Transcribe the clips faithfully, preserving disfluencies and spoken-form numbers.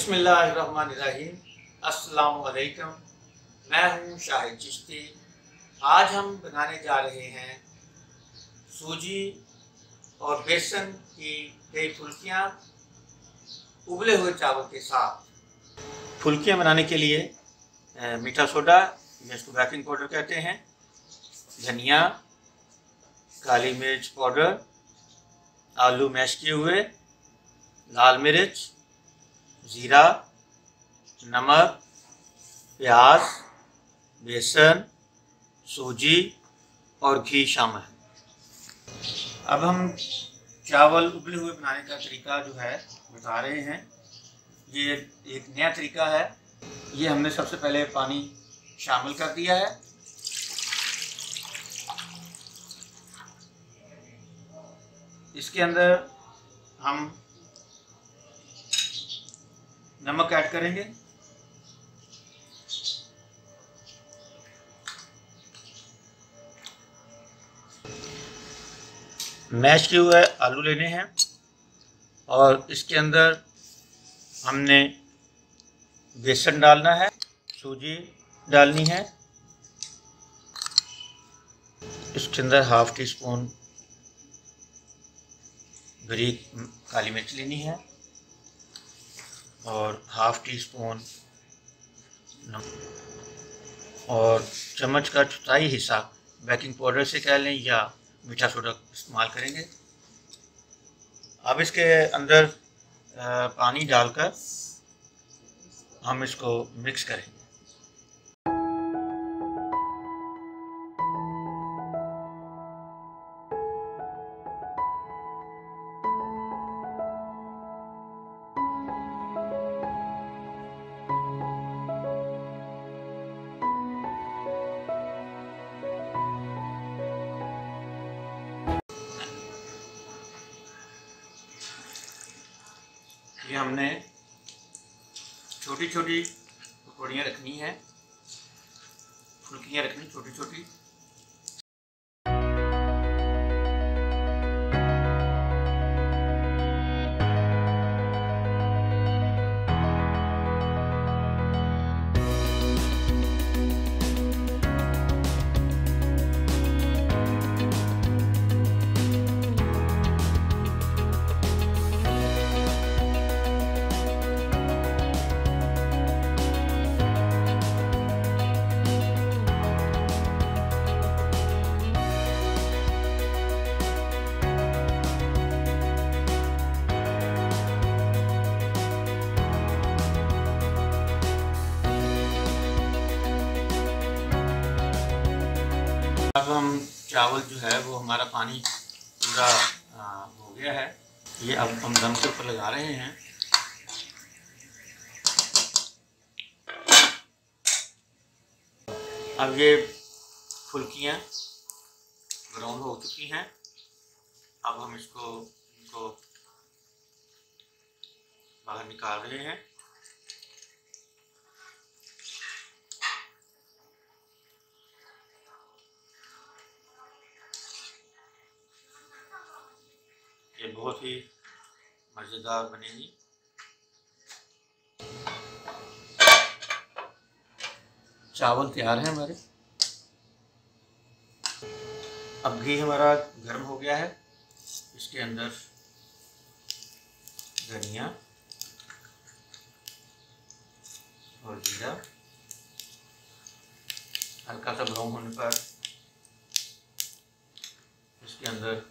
बिस्मिल्लाहिर्रहमानिर्रहीम। अस्सलामु अलैकुम। मैं हूँ शाहिद चिश्ती। आज हम बनाने जा रहे हैं सूजी और बेसन की कई फुल्कियाँ उबले हुए चावल के साथ। फुल्कियाँ बनाने के लिए मीठा सोडा, जिसको बेकिंग पाउडर कहते हैं, धनिया, काली मिर्च पाउडर, आलू मैश किए हुए, लाल मिर्च, जीरा, नमक, प्याज, बेसन, सूजी और घी शामिल है। अब हम चावल उबले हुए बनाने का तरीका जो है बता रहे हैं। ये एक नया तरीका है। ये हमने सबसे पहले पानी शामिल कर दिया है। इसके अंदर हम नमक ऐड करेंगे, मैश किए हुए आलू लेने हैं और इसके अंदर हमने बेसन डालना है, सूजी डालनी है, इसके अंदर हाफ टी स्पून बारीक काली मिर्च लेनी है और हाफ टी स्पून और चम्मच का चौथाई हिस्सा बेकिंग पाउडर से कह लें या मीठा सोडा इस्तेमाल करेंगे। अब इसके अंदर पानी डालकर हम इसको मिक्स करेंगे। ये हमने छोटी छोटी पकौड़ियाँ रखनी है, फुल्कियाँ रखनी छोटी छोटी। अब हम चावल जो है वो हमारा पानी पूरा हो गया है। ये अब हम दम के ऊपर लगा रहे हैं। अब ये फुल्कियाँ ब्राउन हो चुकी हैं। अब हम इसको इनको बाहर निकाल रहे हैं। ये बहुत ही मज़ेदार बनेगी। चावल तैयार हैं हमारे। अब घी हमारा गर्म हो गया है। इसके अंदर धनिया और जीरा हल्का सा ब्राउन होने पर इसके अंदर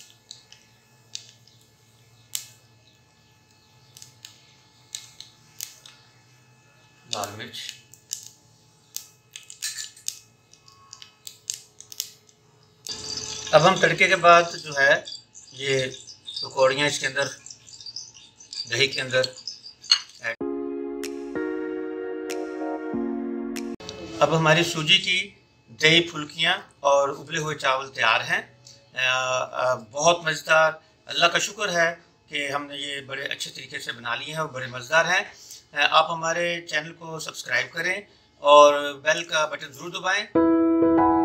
लाल मिर्च, अब हम तड़के के बाद जो है ये पकौड़ियाँ इसके अंदर दही के अंदर ऐड। अब हमारी सूजी की दही फुल्कियाँ और उबले हुए चावल तैयार हैं। बहुत मज़ेदार। अल्लाह का शुक्र है कि हमने ये बड़े अच्छे तरीके से बना लिए हैं और बड़े मज़ेदार हैं। आप हमारे चैनल को सब्सक्राइब करें और बेल का बटन ज़रूर दबाएं।